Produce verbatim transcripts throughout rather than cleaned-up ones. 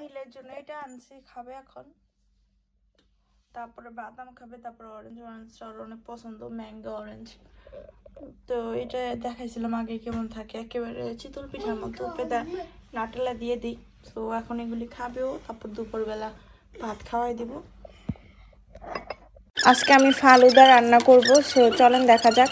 মিলের জন্য এটা আনছি, খাবে এখন। তারপরে বাদাম খাবে, তারপরে অরেঞ্জ অরেঞ্জটা ওর অনেক পছন্দ, ম্যাঙ্গো অরেঞ্জ। তো এটা দেখাইছিলাম আগে কেমন থাকে, একেবারে চিতল পিঠার মতো। পেদা নাটেলা দিয়ে দিই, তো এখন এগুলি খাবেও। তারপর দুপুরবেলা ভাত খাওয়াই দিব। আজকে আমি ফালুদা রান্না করব, সো চলেন দেখা যাক।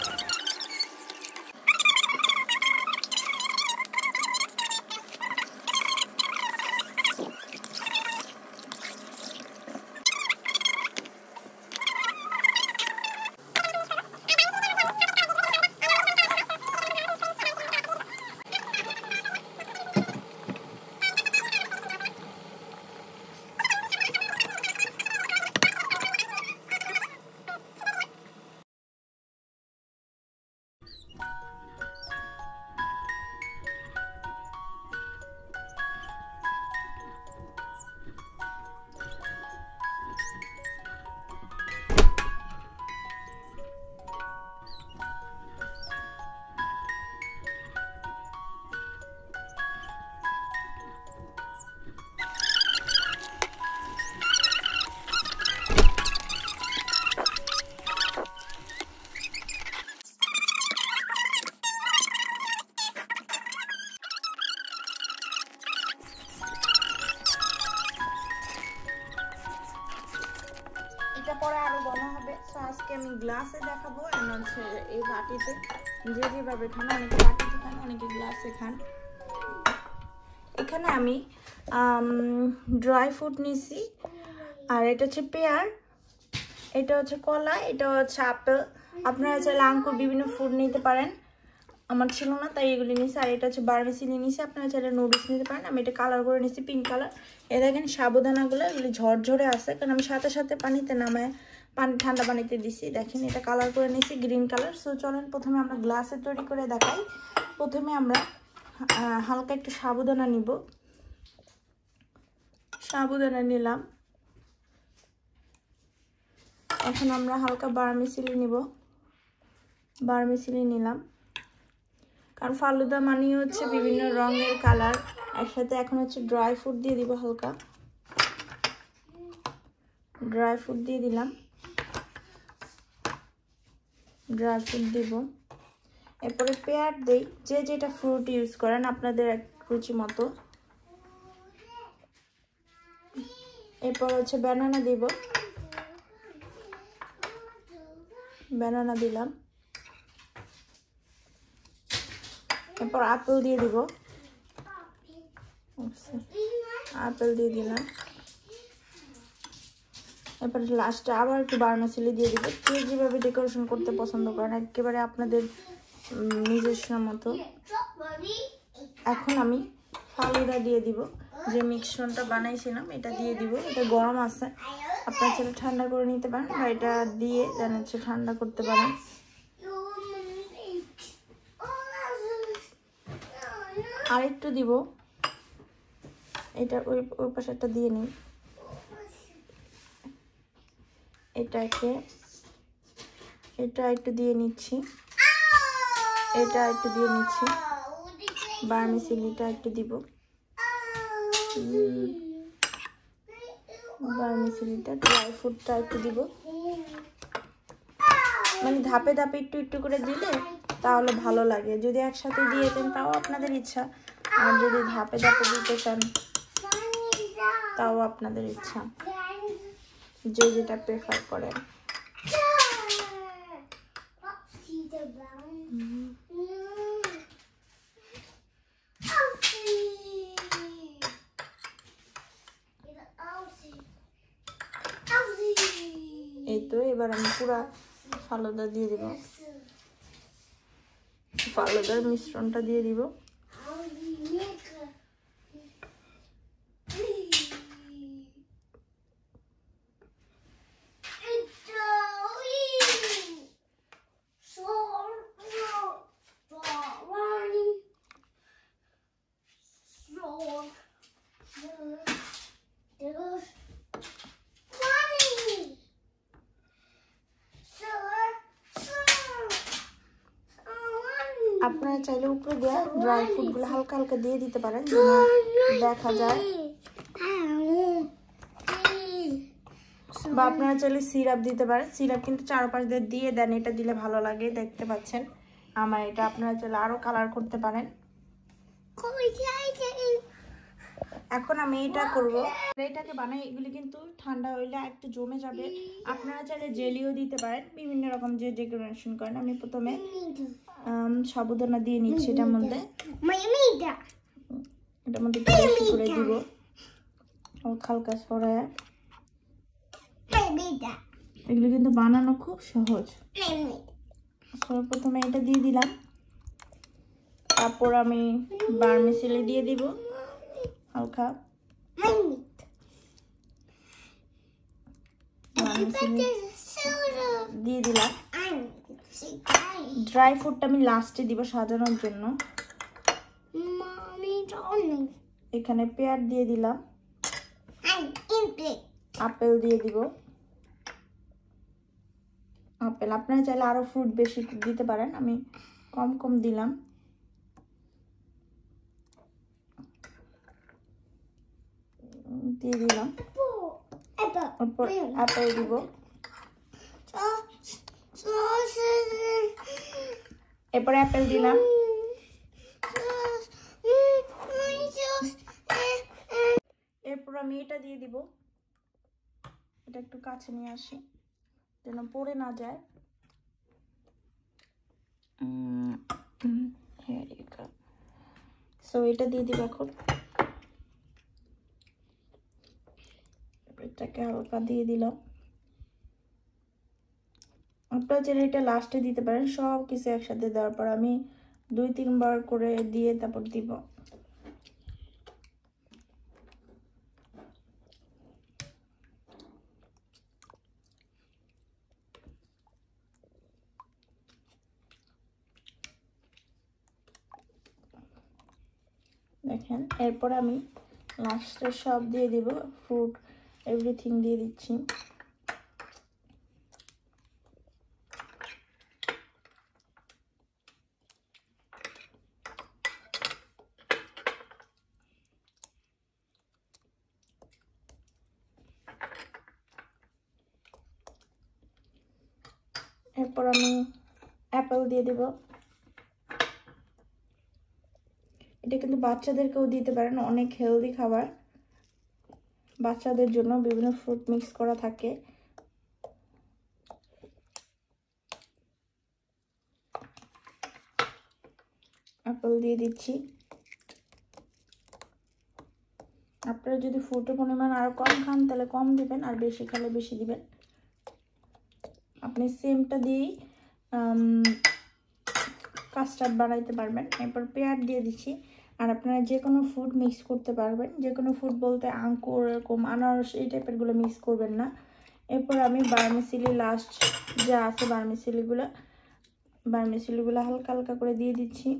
পরে আরো বড় হবে। তো আজকে আমি গ্লাসে দেখাবো, এন্ড হচ্ছে এই বাটিতে যে যেভাবে খান, অনেকে বাটিতে খান, অনেকে গ্লাসে খান। এখানে আমি ড্রাই ফ্রুট নিছি, আর এটা হচ্ছে পেয়ার, এটা হচ্ছে কলা, এটা হচ্ছে আপেল। আপনারা চাইলে আঙ্কুর বিভিন্ন ফ্রুট নিতে পারেন, আমার ছিল না তাই এগুলি নিছি। আর এটা হচ্ছে বার্মিসিলি নিছি, আপনারা চাইলে নুডলস নিতে পারেন। আমি এটা কালার করে নিছি পিঙ্ক কালার। এ দেখেন সাবুদানাগুলো এগুলি ঝরঝরে আছে, কারণ আমি সাথে সাথে পানিতে নামায় পানি ঠান্ডা পানিতে দিছি। দেখেন এটা কালার করে নিছি গ্রিন কালার। সো চলেন প্রথমে আমরা গ্লাসে তৈরি করে দেখাই। প্রথমে আমরা হালকা একটু সাবুদানা নিব, সাবুদানা নিলাম। এখন আমরা হালকা বার্মিসিলি নিব, বার্মিসিলি নিলাম। কারণ ফালুদা মানে হচ্ছে বিভিন্ন রঙের কালার একসাথে। এখন হচ্ছে ড্রাই ফ্রুট দিয়ে দিব, হালকা ড্রাই ফ্রুট দিয়ে দিলাম, ড্রাই ফ্রুট দিব। এরপরে পেয়ার দেই, যে যেটা ফ্রুট ইউজ করেন আপনাদের এক রুচি মতো। এরপর হচ্ছে ব্যানানা দিব, ব্যানানা দিলাম। এরপর আপেল দিয়ে দিব, আপেল দিয়ে দিলাম। এরপর লাস্টে আবার একটু বার্মিসিলি দিয়ে দিব। কে যেভাবে ডেকোরেশন করতে পছন্দ করেন একেবারে আপনাদের নিজস্ব মতো। এখন আমি ফালুদা দিয়ে দিব, যে মিক্সচারটা বানাইছিলাম এটা দিয়ে দিব। এটা গরম আছে, আপনারা চাইলে ঠান্ডা করে নিতে পারেন, বা এটা দিয়ে দেন হচ্ছে ঠান্ডা করতে পারেন। আর একটু দিব, এটা ওই ওই পাশেরটা দিয়ে নিই। এটাকে এটা একটু দিয়ে নিচ্ছি, এটা একটু দিয়ে নিচ্ছি। বার্মিসিলিটা একটু দিব, বার্মিসিলিটা ড্রাই ফ্রুটটা একটু দিব। মানে ধাপে ধাপে একটু একটু করে দিলে তাহলে ভালো লাগে। যদি একসাথে দিয়ে দেন তাও আপনাদের ইচ্ছা, আর যদি ধাপে ধাপে দিতে চান তাও আপনাদের ইচ্ছা, যে যেটা প্রেফার করেন। এই তো এবার আমি পুরা ফালুদা দিয়ে দিব, ফালুদার মিশ্রণটা দিয়ে দিব। আপনারা চাইলে উপরে দিয়ে ড্রাই ফ্রুটগুলো হালকা হালকা দিয়ে দিতে পারেন, যেন দেখা যায় বা আপনারা চাইলে সিরাপ দিতে পারেন। সিরাপ কিন্তু চারপাশ দিয়ে দিয়ে দেন, এটা দিলে ভালো লাগে, দেখতে পাচ্ছেন আমার এটা। আপনারা চাইলে আরো কালার করতে পারেন। এখন আমি এটা করব, এটাকে বানাই। এগুলি কিন্তু ঠান্ডা হইলে একটু জমে যাবে। আপনারা চাইলে জেলিও দিতে পারেন, বিভিন্ন রকম যে ডেকোরেশন করেন। আমি প্রথমে সাবুদানা দিয়ে নিচ্ছি এটার মধ্যে, এটার মধ্যে একটু বেশি করে দিব হালকা সরায়। এগুলো কিন্তু বানানো খুব সহজ। প্রথমে এটা দিয়ে দিলাম, তারপর আমি ভার্মিসেলি দিয়ে দিব হালকা। দিয়ে দিলাম। ড্রাই ফ্রুটটা আমি লাস্টে দিব সাজানোর জন্য। এখানে পেয়ার দিয়ে দিলাম, আপেল দিয়ে দিব। আপেল আপনারা চাইলে আরো ফ্রুট বেশি দিতে পারেন, আমি কম কম দিলাম। দিয়ে দিলাম, তারপর আপেল দিব। এরপর আপেল দিলাম। এরপর আমি এটা দিয়ে দিব। এটা একটু কাছে নিয়ে আসি যেন পড়ে না যায়। সো এটা দিয়ে দিব এখন। এটাকে হালকা দিয়ে দিলাম। আপনারা চাইলে এটা লাস্টে দিতে পারেন, সব কিছু একসাথে দেওয়ার পর আমি দুই তিনবার করে দিয়ে তারপর দিব। দেখেন, এরপর আমি লাস্টে সব দিয়ে দিব, ফ্রুট এভরিথিং দিয়ে দিচ্ছি। এরপর আমি অ্যাপেল দিয়ে দিব। এটা কিন্তু বাচ্চাদেরকেও দিতে পারেন, অনেক হেলদি খাবার। বাচ্চাদের জন্য বিভিন্ন ফ্রুট মিক্স করা থাকে। অ্যাপেল দিয়ে দিচ্ছি। আপনারা যদি ফ্রুটের পরিমাণ আরো কম খান তাহলে কম দিবেন, আর বেশি খেলে বেশি দিবেন। আপনি সেমটা দিয়েই কাস্টার্ড বানাইতে পারবেন। এরপর পেয়ার দিয়ে দিচ্ছি। আর আপনারা যে কোনো ফুড মিক্স করতে পারবেন, যে কোনো ফুড বলতে আঙ্কুর, এরকম আনারস, এই টাইপেরগুলো মিক্স করবেন না। এরপর আমি ভার্মিসেলি লাস্ট যা আছে ভার্মিসেলিগুলো ভার্মিসেলিগুলো হালকা হালকা করে দিয়ে দিচ্ছি।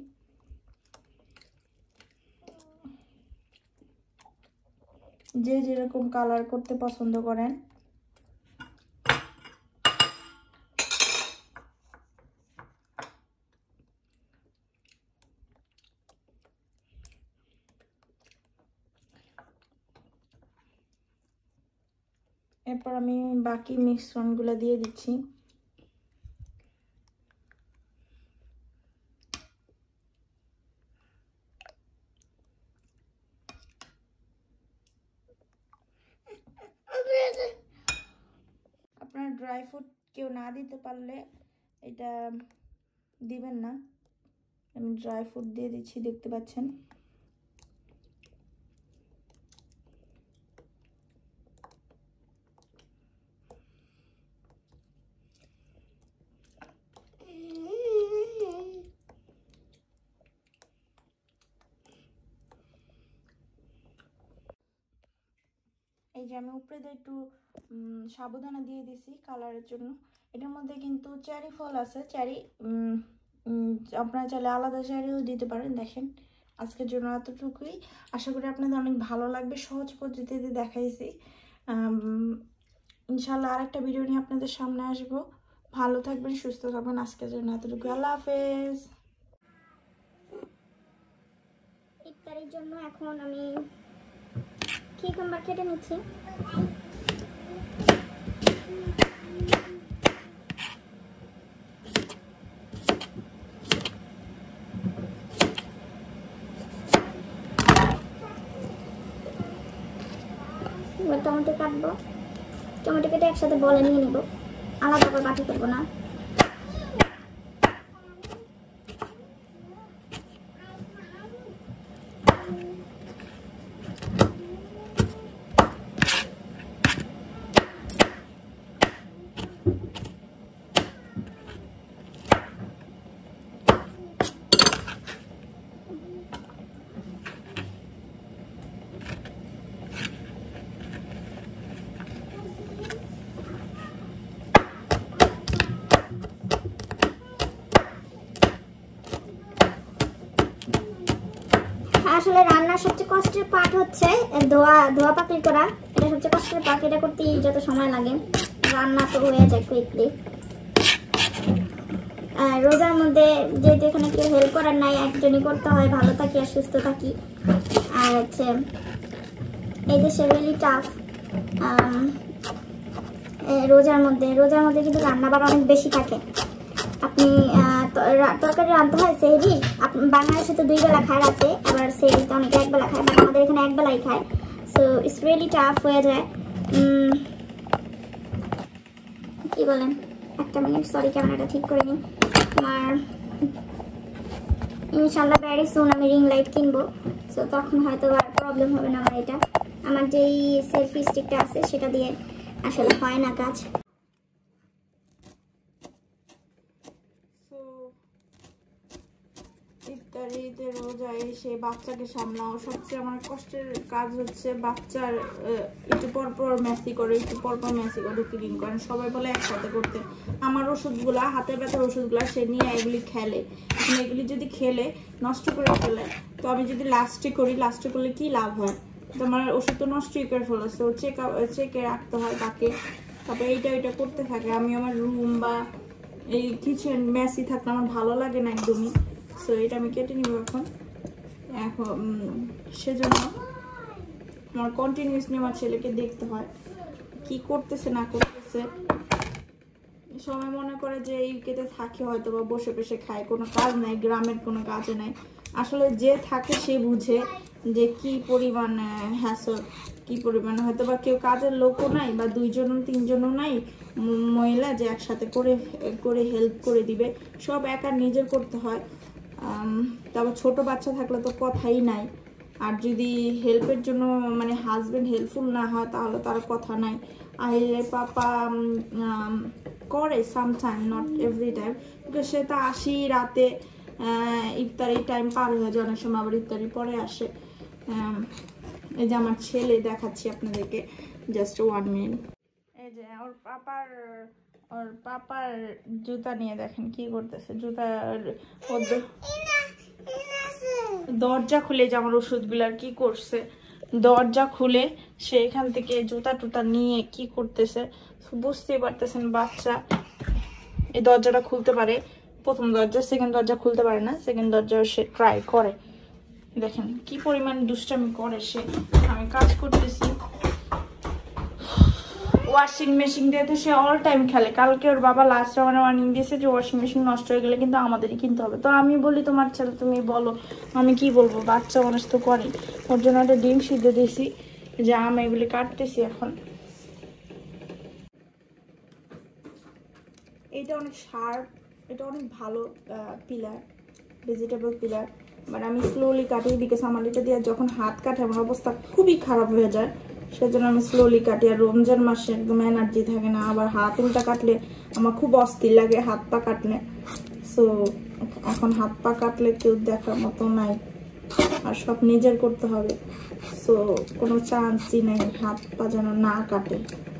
যে যেরকম কালার করতে পছন্দ করেন। এরপর আমি বাকি মিশ্রণগুলো দিয়ে দিচ্ছি। আপনারা ড্রাই ফ্রুট কেউ না দিতে পারলে এটা দিবেন না, আমি ড্রাই ফ্রুট দিয়ে দিচ্ছি, দেখতে পাচ্ছেন। এই যে আমি উপরে দিয়ে একটু সাবুদানা দিয়ে দিছি কালারের জন্য। এটার মধ্যে কিন্তু চেরি ফল আছে, চেরি আপনারা চাইলে আলাদা চেরিও দিতে পারেন। দেখেন, আজকের জন্য এতটুকুই। আশা করি আপনাদের অনেক ভালো লাগবে। সহজ পদ্ধতিতে দেখাইছি। ইনশাআল্লাহ আরেকটা ভিডিও নিয়ে আপনাদের সামনে আসবো। ভালো থাকবেন, সুস্থ থাকবেন। আজকের জন্য এতটুকু। আল্লাহ হাফেজ। ইফতারের জন্য এখন আমি কিউকাম্বার কেটে নিচ্ছি। এবার টমেটো কাটবো, টমেটো কেটে একসাথে বলে নিয়ে নেবো, আলাদা করে বাটি করবো না। আসলে রান্নার সবচেয়ে কষ্টের পার্ট হচ্ছে ধোয়া ধোয়া পাকড়ি করা, এটা সবচেয়ে কষ্টের পার্ট। এটা করতে যত সময় লাগে, রান্না তো হয়ে যায় কুইকলি। রোজার মধ্যে যেহেতু এখানে কেউ হেল্প করার নাই, একজনই করতে হয়, ভালো থাকি আর সুস্থ থাকি। আর হচ্ছে এই দেশে রিয়েলি টাফ রোজার মধ্যে রোজার মধ্যে কিন্তু রান্না বান্না অনেক বেশি থাকে। আপনি তরকারি রাঁধতে হয় সেহরি, বাংলাদেশে তো দুই বেলা খায় রাতে, আবার সেহরিতে অনেকে এক বেলা খায়, বাট আমাদের এখানে এক বেলাই খায়। সো ইটস রিয়েলি টাফ হয়ে যায়। কি বলেন, একটা মিনিট, সরি ক্যামেরাটা ঠিক করে নিই। আর ইনশাল্লাহ ভেরি সুন আমি রিং লাইট কিনবো, সো তখন হয়তো আর প্রবলেম হবে না আমার। এটা আমার যেই সেলফি স্টিকটা আছে সেটা দিয়ে আসলে হয় না কাজ। ইফতারিতে রোজায় এসে বাচ্চাকে সামলাও সবচেয়ে আমার কষ্টের কাজ হচ্ছে বাচ্চার একটু পর পর ম্যাসি করে একটু পর পর ম্যাসি করে ক্লিন করেন। সবাই বলে একসাথে করতে, আমার ওষুধগুলা হাতে ব্যথার ওষুধগুলা সে নিয়ে এগুলি খেলে, এখন এগুলি যদি খেলে নষ্ট করে ফেলে, তো আমি যদি লাস্টে করি, লাস্টে করলে কি লাভ হয়? তো আমার ওষুধ তো নষ্টই করে ফেলেছে, ও চেক চেকে রাখতে হয় তাকে, তারপরে এইটা ওইটা করতে থাকে। আমি আমার রুম বা এই কিচেন ম্যাসি থাকলে আমার ভালো লাগে না একদমই। সো এটা আমি কেটে নিব এখন। এখন সেজন্য আমার কন্টিনিউয়াসলি আমার ছেলেকে দেখতে হয় কি করতেছে না করতেছে। সবাই মনে করে যে এই কেটে থাকে হয়তো বা বসে বসে খায়, কোনো কাজ নাই, গ্রামের কোনো কাজে নাই। আসলে যে থাকে সে বুঝে যে কি পরিমাণ হ্যাসল, কি পরিমাণ হয়তো বা কেউ কাজের লোকও নাই বা দুইজন তিনজনও নাই মহিলা যে একসাথে করে করে হেল্প করে দিবে, সব একা নিজের করতে হয়। তারপর ছোট বাচ্চা থাকলে তো কথাই নাই, আর যদি হেল্পের জন্য মানে হাজবেন্ড হেল্পফুল না হয় তাহলে তার কথা নাই। আইলে পাপা করে sometime, not every time, because সে তো আসি রাতে, ইফতারি টাইম পার হয়ে যায় অনেক সময়, আবার ইফতারি পরে আসে। এই যে আমার ছেলে দেখাচ্ছি আপনাদেরকে, জাস্ট ওয়ান মিনিট। এই যে ওর পাপার ওর পাপার জুতা নিয়ে দেখেন কি করতেছে। জুতা দরজা খুলে যে আমার ওষুধগুলার কি করছে, দরজা খুলে সে এখান থেকে জুতা টুতা নিয়ে কি করতেছে বুঝতেই পারতেছেন। বাচ্চা এই দরজাটা খুলতে পারে, প্রথম দরজা, সেকেন্ড দরজা খুলতে পারে না, সেকেন্ড দরজা সে ট্রাই করে। দেখেন কি পরিমাণ দুষ্টামি করে সে। আমি কাজ করতেছি, ওয়াশিং মেশিন দিয়ে তো সে অল টাইম খেলে। কালকে ওর বাবা লাস্ট আমার ওয়ার্নিং দিয়েছে যে ওয়াশিং মেশিন নষ্ট হয়ে গেলে কিন্তু আমাদেরই কিনতে হবে। তো আমি বলি তোমার ছেলে, তুমি বলো, আমি কি বলবো, বাচ্চা মানুষ তো করে। ওর জন্য একটা ডিম সিদ্ধ দিয়েছি, যে আমি এগুলি কাটতেছি এখন। এটা অনেক শার্প, এটা অনেক ভালো পিলার, ভেজিটেবল পিলার, বাট আমি স্লোলি কাটি, বিকজ আমার এটা দিয়ে যখন হাত কাটে আমার অবস্থা খুবই খারাপ হয়ে যায়, সেজন্য আমি স্লোলি কাটি। আর রমজান মাসে একদম এনার্জি থাকে না, আবার হাত উল্টা কাটলে আমার খুব অস্থির লাগে হাত পা কাটলে। সো এখন হাত পা কাটলে কেউ দেখার মতো নাই, আর সব নিজের করতে হবে। সো কোনো চান্সই নেই হাত পা যেন না কাটে,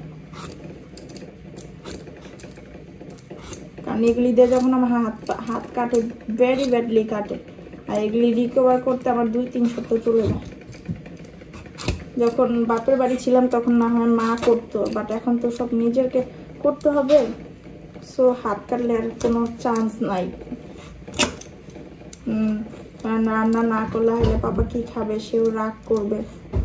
কারণ এগুলি দিয়ে যখন আমার হাত হাত কাটে ভেরি ব্যাডলি কাটে, আর এগুলি রিকভার করতে আমার দুই তিন সপ্তাহ চলে যায়। যখন বাপের বাড়ি ছিলাম তখন না হয় মা করতো, বাট এখন তো সব নিজেকে করতে হবে। সো হাত কাটলে আর কোনো চান্স নাই। হম কারণ রান্না না করলে হলে বাবা কি খাবে, সেও রাগ করবে।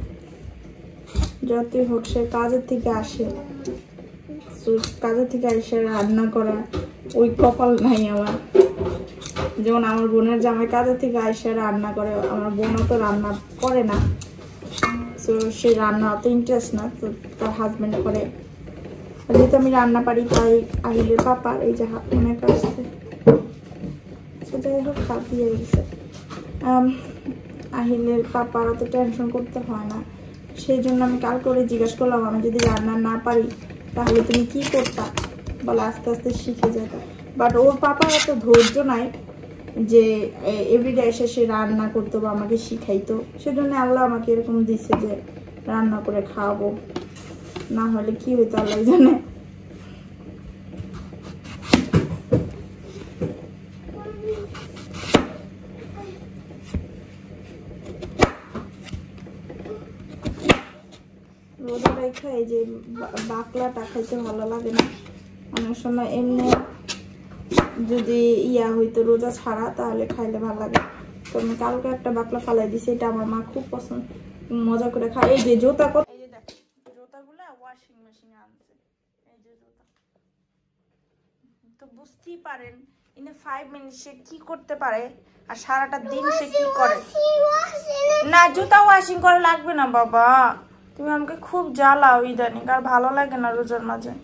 যতই হোক সে কাজের থেকে আসে, কাজের থেকে এসে রান্না করা ওই কপাল নাই আমার। যেমন আমার বোনের জামাই কাজের থেকে এসে রান্না করে, আমার বোনও তো রান্না করে না। তো সে রান্না অত ইন্টারেস্ট না, তো তার হাজবেন্ড করে। যেহেতু আমি রান্না পারি তাই আহিলের পাপার এই যে হাত মনে কাটছে, যাই হোক হাত দিয়ে গেছে। আহিলের পাপার অত টেনশন করতে হয় না, সেই জন্য আমি কাল করে জিজ্ঞাসা করলাম আমি যদি রান্না না পারি তাহলে তুমি কি করতা, বলে আস্তে আস্তে শিখে যেত। বাট ওর পাপার অত ধৈর্য নাই যে এভরিডে এসে সে রান্না করতো বা আমাকে শিখাইতো, সেজন্য আল্লাহ আমাকে এরকম দিচ্ছে যে রান্না করে খাওয়াবো, না হলে কি হইতো আল্লাহ জানে। রোজা রেখে এই যে বাকলাটা খাইতে ভালো লাগে না, অনেক সময় এমনি যদি ইয়া হইতো রোজা ছাড়া তাহলে খাইলে ভালো লাগে। তো আমি কালকে একটা বাকলা ফালাই দিছি, এটা আমার মা খুব পছন্দ মজা করে খায়। এই যে জুতা, এই যে দেখ জুতাগুলো ওয়াশিং মেশিনে আনছে, এই যে জুতা, তো বুঝতেই পারেন ইন ফাইভ মিনিট সে কি করতে পারে আর সারাটা দিন সে কি করে। না জুতা ওয়াশিং করা লাগবে না বাবা, তুমি আমাকে খুব জ্বালাও ইদানিং, আর ভালো লাগে না রোজার মাঝে।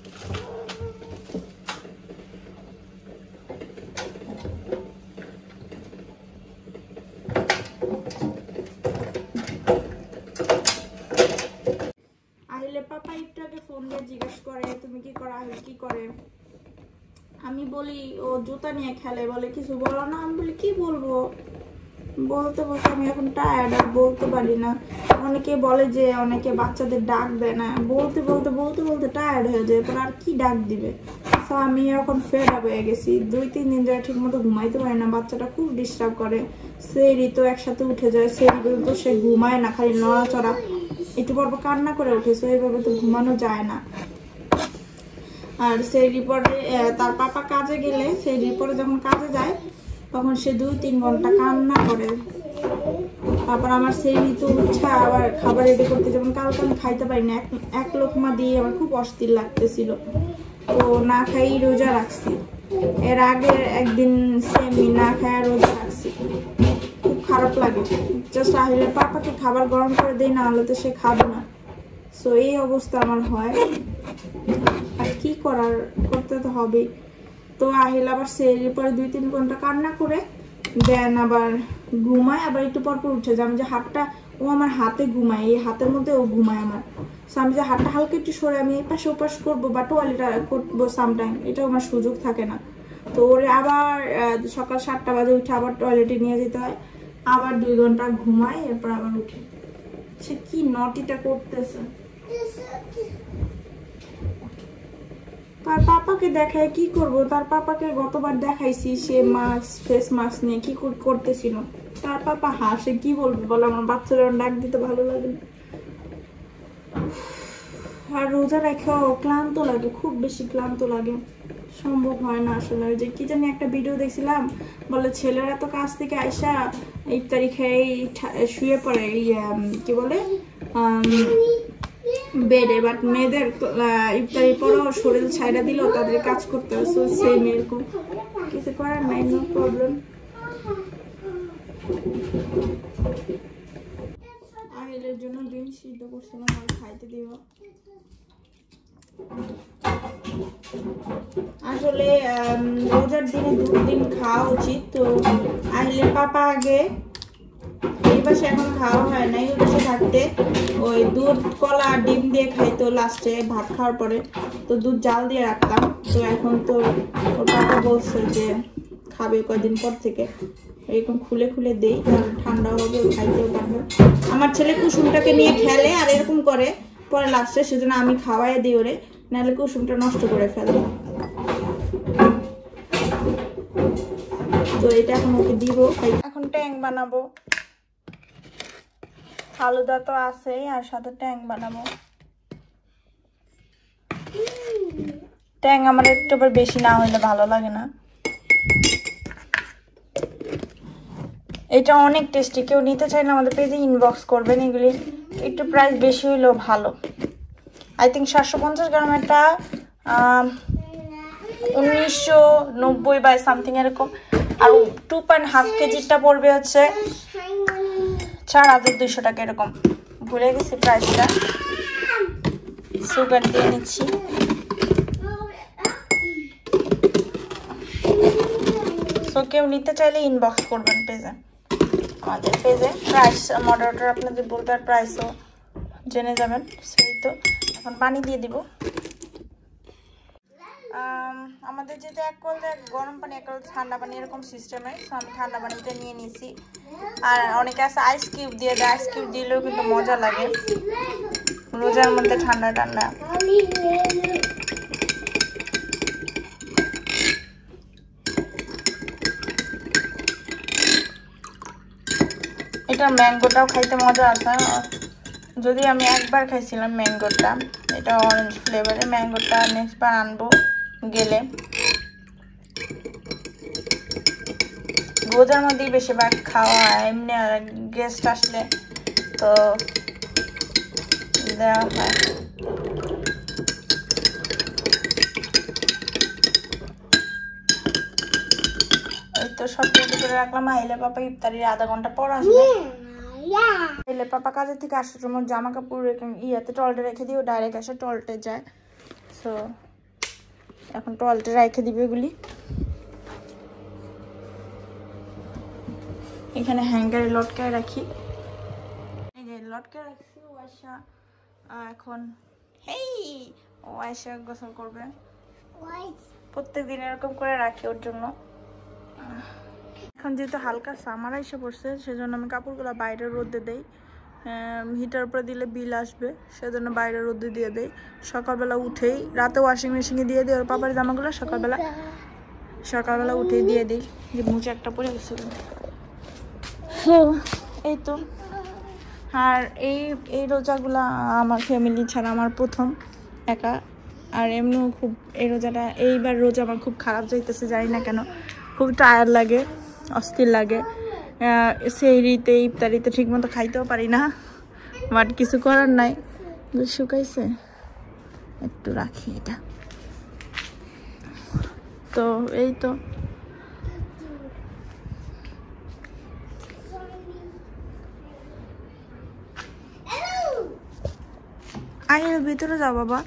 আহিলে পাপা একটু আগে ফোন দিয়ে জিজ্ঞেস করে তুমি কি করো, আহিল কি করে। আমি বলি ও জুতা নিয়ে খেলে, বলে কিছু বলো না। আমি বলি কি বলবো, বলতে বলতে আমি এখন টায়ার্ড আর বলতে পারি না। অনেকে বলে যে অনেকে বাচ্চাদের ডাক দেয় না, বলতে বলতে বলতে বলতে টায়ার্ড হয়ে যায়, পর আর কি ডাক দিবে। তো আমি এখন ফেড আপ হয়ে গেছি, দুই তিন দিন ধরে ঠিক মতো ঘুমাইতে পারি না, বাচ্চাটা খুব ডিস্টার্ব করে। সেরি তো একসাথে উঠে যায়, সেরি তো সে ঘুমায় না, খালি নড়াচড়া, একটু পর পর কান্না করে উঠেছে, এইভাবে তো ঘুমানো যায় না। আর সেই রিপোর্টে তার পাপা কাজে গেলে, সেই রিপোর্টে যখন কাজে যায় তখন সে দুই তিন ঘন্টা কান্না করে। তারপর আমার সেই ঋতু উঠছে আবার খাবার রেডি করতে, যেমন কালকে আমি খাইতে পারি না, এক লোকমা দিয়ে আমার খুব অস্থির লাগতেছিল, তো না খাই রোজা রাখছি। এর আগে একদিন সেমি না খাই রোজা রাখছি, খুব খারাপ লাগে। জাস্ট আহিলে পাপাকে খাবার গরম করে দেই, না হলে তো সে খাবে না। সো এই অবস্থা আমার হয়, আর কি করার, করতে তো হবেই। তো আহিল আবার সেরির পরে দুই তিন ঘন্টা কান্না করে দেন আবার ঘুমায়, আবার একটু পর পর উঠে যায়। আমি যে হাতটা, ও আমার হাতে ঘুমায়, এই হাতের মধ্যে ও ঘুমায় আমার। সো আমি যে হাতটা হালকা একটু সরে আমি এই পাশে ওপাশ করবো বা টোয়ালিটা করবো সামটাইম, এটাও আমার সুযোগ থাকে না। তো ওরে আবার সকাল সাতটা বাজে উঠে আবার টয়লেটে নিয়ে যেতে হয়, আবার দুই ঘন্টা ঘুমায়, এরপর আবার উঠে। সে কি নটিটা করতেছে। তার পাপাকে দেখায় কি করব, তার পাপাকে গতবার দেখাইছি সে মাস্ক ফেস মাস্ক নিয়ে কি করতেছিল, তার পাপা হাসে, কি বলবো বলো, আমার বাচ্চারা ডাক দিতে ভালো লাগে না। আর রোজা রেখেও ক্লান্ত লাগে, খুব বেশি ক্লান্ত লাগে, সম্ভব হয় না আসলে। যে কি জানি একটা ভিডিও দেখছিলাম, বলে ছেলেরা তো কাজ থেকে আইসা ইফতারি খেয়ে শুয়ে পড়ে এই কি বলে বেডে, বাট মেয়েদের ইফতারি পরেও শরীর ছাইড়া দিল, তাদের কাজ করতে হয়, সেই এরকম কিছু করার নাই, নো প্রবলেম। আহিলের জন্য ডিম সিদ্ধ করছিলাম আর খাইতে দিব। আসলে রোজার দিনে দুধ ডিম খাওয়া উচিত, তো আহিলের পাপা আগে এই পাশে এখন খাওয়া হয় না, এই পাশে থাকতে ওই দুধ কলা ডিম দিয়ে খাইতো লাস্টে ভাত খাওয়ার পরে, তো দুধ জাল দিয়ে রাখতাম। তো এখন তো ওর পাপা বলছে যে খাবে কয়েকদিন পর থেকে, এরকম খুলে খুলে দেই, তাহলে ঠান্ডা হবে, খাইতেও পারবে। আমার ছেলে কুসুমটাকে নিয়ে খেলে আর এরকম করে, পরে লাস্টে সেজন্য আমি খাওয়াই দিই ওরে, নাহলে কুসুমটা নষ্ট করে ফেলবে। তো এটা এখন ওকে দিব। এখন ট্যাং বানাবো, ফালুদা তো আছেই, আর সাথে ট্যাং বানাবো। ট্যাং আমার একটু বেশি না হইলে ভালো লাগে না। এটা অনেক টেস্টি, কেউ নিতে চাইলে আমাদের পেজে ইনবক্স করবেন। এগুলি একটু প্রাইস বেশি হইলেও ভালো। আই থিঙ্ক সাতশো পঞ্চাশ গ্রামেরটা উনিশশো নব্বই বাই সামথিং এরকম, আর টু পয়েন্ট হাফ কেজিটা পড়বে হচ্ছে চার হাজার দুইশো টাকা এরকম। ভুলে গেছি প্রাইসটা, সুগার দিয়ে নিচ্ছি। সো কেউ নিতে চাইলে ইনবক্স করবেন পেজে, আমাদের পেজে প্রাইস মডারেটর আপনাদের বলবে আর প্রাইসও জেনে যাবেন। সেই তো এখন পানি দিয়ে দিব। আমাদের যেহেতু এক কল গরম পানি এক কল ঠান্ডা পানি এরকম সিস্টেমে, সো আমি ঠান্ডা পানিটা নিয়ে নিয়েছি। আর অনেকে আছে আইস কিউব দিয়ে দেয়, আইস কিউব দিলেও কিন্তু মজা লাগে রোজার মধ্যে ঠান্ডা ঠান্ডা। এটা ম্যাঙ্গোটাও খাইতে মজা আছে, যদি আমি একবার খাইছিলাম ম্যাঙ্গোটা, এটা অরেঞ্জ ফ্লেভারের। ম্যাঙ্গোটা নেক্সট বার আনবো গেলে। রোজার মধ্যেই বেশিরভাগ খাওয়া হয়, এমনি গেস্ট আসলে তো দেওয়া হয়। এই তো সব রেডি করে রাখলাম। আইলে পাপা ইফতারির আধা ঘন্টা পর আসবে। আইলে পাপা কাজের থেকে আসার সময় জামা কাপড় ইয়াতে টয়লেটে রেখে দিয়ে ডাইরেক্ট আসে টয়লেটে যায়। সো এখন টয়লেটে রেখে দিবে এগুলি। এখানে হ্যাঙ্গারে লটকায় রাখি, এই যে লটকায় রাখছি। ও আয়শা এখন হেই ও আয়শা গোসল করবে, প্রত্যেকদিন এরকম করে রাখি ওর জন্য। এখন যেহেতু হালকা সামার এসে পড়ছে, সেজন্য আমি কাপড়গুলো বাইরে রোদে দেই। হিটার উপরে দিলে বিল আসবে, সেজন্য বাইরে রোদে দিয়ে দেই। সকালবেলা উঠেই, রাতে ওয়াশিং মেশিনে দিয়ে দিই ওর পাপার জামাগুলো, সকালবেলা সকালবেলা উঠেই দিয়ে দিই। যে মুছে একটা পরে গেছে। এই তো। আর এই এই রোজাগুলা আমার ফ্যামিলি ছাড়া আমার প্রথম একা। আর এমনিও খুব এই রোজাটা, এইবার রোজা আমার খুব খারাপ যাইতেছে, জানি না কেন, খুব টায়ার্ড লাগে, অস্থির লাগে। সেহরিতে ইফতারিতে ঠিক মতো খাইতেও পারি না, বাট কিছু করার নাই। শুকাইছে একটু রাখি এটা। তো এই তো আগে ভিতরে যাও বাবা।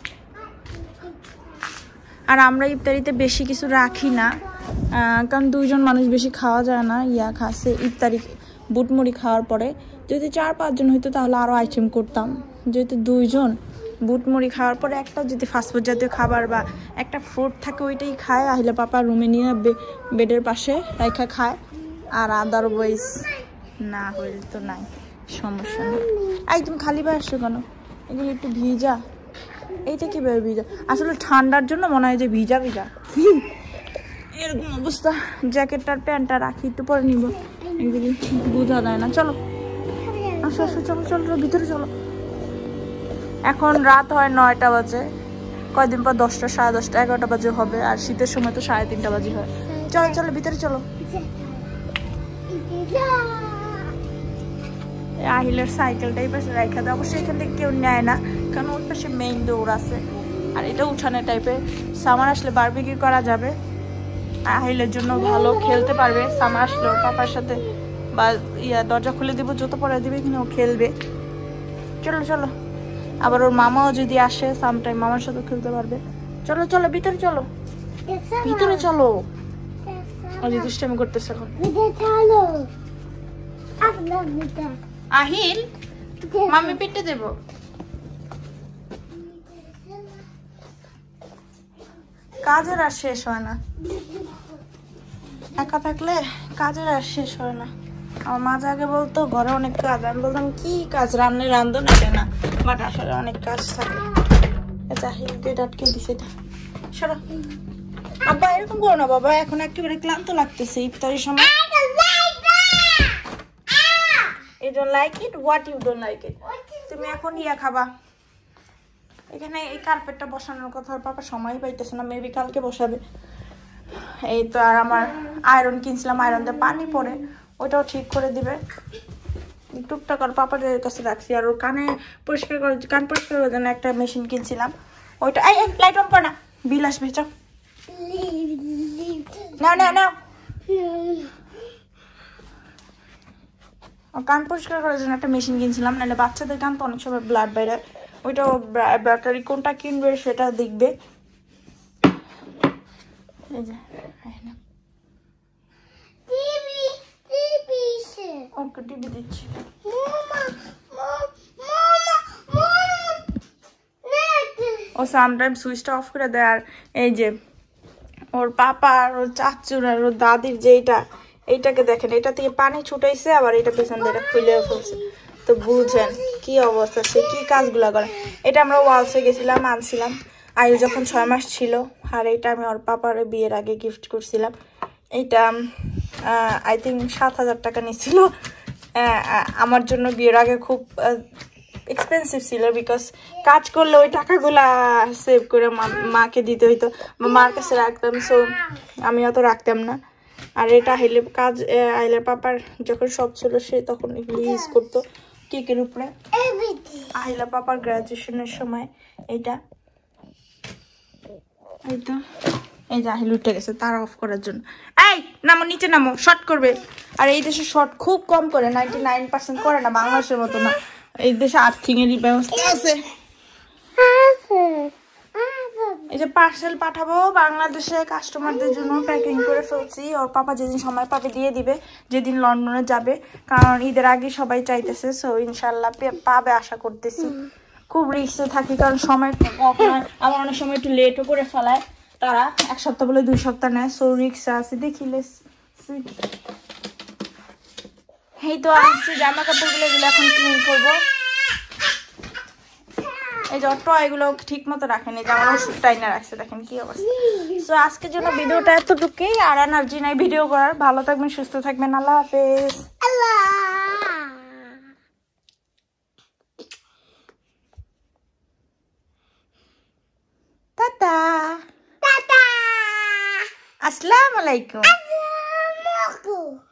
আর আমরা ইফতারিতে বেশি কিছু রাখি না, কারণ দুইজন মানুষ বেশি খাওয়া যায় না। ইয়া খাচ্ছে ইফতারি বুটমুড়ি খাওয়ার পরে। যদি চার পাঁচজন হইতো তাহলে আরও আইটেম করতাম। যেহেতু দুইজন, বুটমুড়ি খাওয়ার পরে একটা যদি ফাস্টফুড জাতীয় খাবার বা একটা ফ্রুট থাকে ওইটাই খায়। আহিলে পাপা রুমে নিয়ে বেডের পাশে রেখা খায়। আর আদারওয়াইজ না হইলে তো নাই, সমস্যা নেই। একদম খালি ভাই আসছো কেন? এগুলো একটু ভিজা, এইটা কিভাবে ভিজা? আসলে ঠান্ডার জন্য মনে হয় যে ভিজা ভিজা এরকম অবস্থা। জ্যাকেটটার প্যান্টটা রাখি, একটু পরে নিব, এগুলি বোঝা যায় না। চলো আসো আসো, চলো চলো ভিতরে চলো। এখন রাত হয় নয়টা বাজে, কয়দিন পর দশটা, সাড়ে দশটা, এগারোটা বাজে হবে। আর শীতের সময় তো সাড়ে তিনটা বাজে হয়। চলো চলো ভিতরে চলো। আহিলের সাইকেলটাই পাশে রেখে দেয়, অবশ্যই এখান থেকে কেউ নেয় না, কারণ ওর পাশে মেইন ডোর আছে। আর এটা উঠানে টাইপের, সামার আসলে বারবিকিউ করা যাবে। আহিলের জন্য ভালো, খেলতে পারবে সামার আসলে ওর পাপার সাথে, বা ইয়া দরজা খুলে দিব, জুতো পরে দিবে, এখানে ও খেলবে। চলো চলো। আবার ওর মামাও যদি আসে সামটাইম মামার সাথে খেলতে পারবে। চলো চলো ভিতরে চলো, ভিতরে চলো। ও যে দুষ্টামি করতেছে এখন। আহিল মামি পিটে দেব। কাজের আর শেষ হয় না, একা থাকলে কাজের আর শেষ হয় না। আমার মাঝে আগে বলতো ঘরে অনেক কাজ, আমি বলতাম কি কাজ, রান্না রান্ধো না এটা না, বাট আসলে অনেক কাজ থাকে। আহিল গেট আটকে দিছে এটা। সরো আব্বা, এরকম করো না বাবা, এখন একেবারে ক্লান্ত লাগতেছে ইফতারির সময়। You don't like it? What you don't like it? তুমি এখন ইয়া খাবা। এখানে এই কার্পেটটা বসানোর কথা পাপা সময় পাইতেছে না, মেবি কালকে বসাবে। এই তো। আর আমার আয়রন কিনছিলাম, আয়রন দিয়ে পানি পড়ে, ওইটাও ঠিক করে দিবে। টুকটাক আর পাপাদের কাছে রাখছি। আর ওর কানে পরিষ্কার করে, কান পরিষ্কার করার জন্য একটা মেশিন কিনছিলাম, ওইটা। এই লাইট অন কর না, বিল আসবে। চাও না না না, কান পরিষ্কার করার জন্য একটা মেশিন কিনছিলাম, নাহলে বাচ্চাদের কান তো অনেক সময় ব্লাড বাইরে, ওইটা ব্যাটারি কোনটা কিনবে সেটা দেখবে। এই যে ওকে টিভি দিচ্ছি। ও সামটাইম সুইচটা অফ করে দেয়। আর এই যে ওর পাপা আর ওর চাচুর আর ওর দাদির যেটা, এইটাকে দেখেন, এটা থেকে পানি ছুটাইছে, আবার এটা পেছন দিয়ে খুলে ফেলছে। তো বুঝেন কি অবস্থা, সে কি কাজগুলা করে। এটা আমরা ওয়ালসে গেছিলাম, আনছিলাম আয়ু যখন ছয় মাস ছিল। আর এইটা আমি ওর পাপার বিয়ের আগে গিফট করছিলাম। এইটা আই থিঙ্ক সাত হাজার টাকা নিয়েছিল। আমার জন্য বিয়ের আগে খুব এক্সপেন্সিভ ছিল, বিকজ কাজ করলে ওই টাকাগুলা সেভ করে মাকে দিতে হইতো, মার কাছে রাখতাম। সো আমি অত রাখতাম না। আর এটা আইলে কাজ আইলের পাপার যখন সব ছিল সে তখন এগুলো ইউজ করতো কেকের উপরে। আহিলা পাপার গ্রাজুয়েশনের সময় এইটা, এই তো এই যে আহিল উঠে গেছে তার অফ করার জন্য। এই নামো, নিচে নামো, শর্ট করবে। আর এই দেশে শর্ট খুব কম করে, নাইনটি নাইন পার্সেন্ট করে না, বাংলাদেশের মতো না। এই দেশে আর্থিং এরই ব্যবস্থা আছে। এই যে পার্সেল পাঠাবো বাংলাদেশে কাস্টমারদের জন্য প্যাকিং করে ফেলছি। ওর পাপা যেদিন সময় পাবে দিয়ে দিবে, যেদিন লন্ডনে যাবে, কারণ ঈদের আগে সবাই চাইতেছে। সো ইনশাল্লাহ পাবে আশা করতেছি। খুব রিস্কে থাকি, কারণ সময় আমার অনেক সময় একটু লেটও করে ফেলায় তারা, এক সপ্তাহ বলে দুই সপ্তাহ নেয়। সো রিক্স আছে, দেখিলে। এই তো আসছি জামা কাপড়গুলো, এগুলো এখন ক্লিন করবো। এই যে টয়গুলো ঠিক মতো রাখেন, এই যে আমার ওষুধ টাইনা রাখছে, দেখেন কি অবস্থা। সো আজকের জন্য ভিডিওটা এতটুকুই, আর এনার্জি নাই ভিডিও করার। ভালো থাকবেন, সুস্থ থাকবেন, আল্লাহ হাফেজ। টাটা টাটা, আসসালামু আলাইকুম।